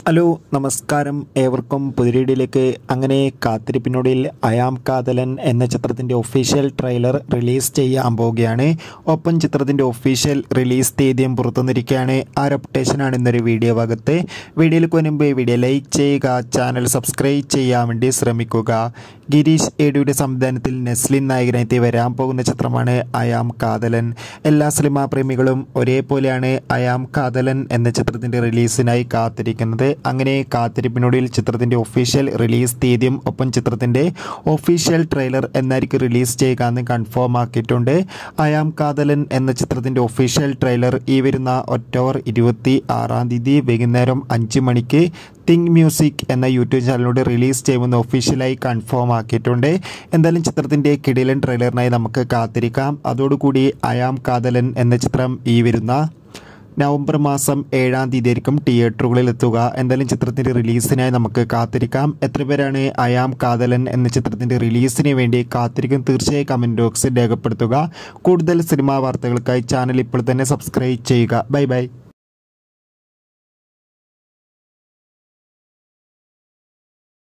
Hello നമസ്കാരം ഏവർക്കും പുതിരീടിയിലേക്ക്. അങ്ങനെ കാത്തിരിപ്പിനൊടുവിൽ അയാം കാതലൻ എന്ന ചിത്രത്തിൻ്റെ ഒഫീഷ്യൽ ട്രെയിലർ റിലീസ് ചെയ്യാൻ പോവുകയാണ്. ഒപ്പം ചിത്രത്തിൻ്റെ ഒഫീഷ്യൽ റിലീസ് തീയതിയും പുറത്തുനിന്നിരിക്കുകയാണ്. ആ റെപ്യൂട്ടേഷനാണ് ഇന്നൊരു വീഡിയോ ഭാഗത്ത്. വീഡിയോയിലേക്ക് മുൻപ് വീഡിയോ ലൈക്ക് ചെയ്യുക, ചാനൽ സബ്സ്ക്രൈബ് ചെയ്യാൻ വേണ്ടി ശ്രമിക്കുക. ഗിരീഷ് ഏഡിയുടെ സംവിധാനത്തിൽ നസ്ലിൻ നായകനെത്തി വരാൻ പോകുന്ന ചിത്രമാണ് അയാം കാതലൻ. എല്ലാ സിനിമാ പ്രേമികളും ഒരേപോലെയാണ് അയാം കാതലൻ എന്ന ചിത്രത്തിൻ്റെ റിലീസിനായി കാത്തിരിക്കുന്നത്. അങ്ങനെ കാത്തിരിപ്പിനൊടുവിൽ ചിത്രത്തിൻ്റെ ഒഫീഷ്യൽ റിലീസ് തീയതിയും ഒപ്പം ചിത്രത്തിൻ്റെ ഒഫീഷ്യൽ ട്രെയിലർ എന്നായിരിക്കും റിലീസ് ചെയ്യുക എന്ന് കൺഫേം ആക്കിയിട്ടുണ്ട്. അയാം കാതലൻ എന്ന ചിത്രത്തിൻ്റെ ഒഫീഷ്യൽ ട്രെയിലർ ഈ വരുന്ന ഒക്ടോബർ 26 വൈകുന്നേരം 5 മണിക്ക് തിങ്ക് മ്യൂസിക് എന്ന യൂട്യൂബ് ചാനലിലൂടെ റിലീസ് ചെയ്യുമെന്ന് ഒഫീഷ്യലായി കൺഫേം ആക്കിയിട്ടുണ്ട്. എന്തായാലും ചിത്രത്തിൻ്റെ കിടിലൻ ട്രെയിലറിനായി നമുക്ക് കാത്തിരിക്കാം. അതോടുകൂടി അയാം കാതലൻ എന്ന ചിത്രം ഈ വരുന്ന നവംബർ മാസം 7 ആയിരിക്കും തിയേറ്ററുകളിൽ എത്തുക. എന്തായാലും ചിത്രത്തിൻ്റെ റിലീസിനായി നമുക്ക് കാത്തിരിക്കാം. എത്ര പേരാണ് അയാം കാതലൻ എന്ന ചിത്രത്തിൻ്റെ റിലീസിന് വേണ്ടി കാത്തിരിക്കും? തീർച്ചയായും കമൻറ്റ് ബോക്സിൽ രേഖപ്പെടുത്തുക. കൂടുതൽ സിനിമാ വാർത്തകൾക്കായി ചാനൽ ഇപ്പോൾ തന്നെ സബ്സ്ക്രൈബ് ചെയ്യുക. Bye by.